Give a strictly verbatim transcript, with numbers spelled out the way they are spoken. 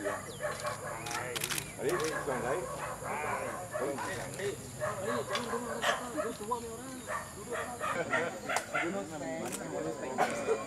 Tadi, suang saya. Jangan dulu orang tua tua orang.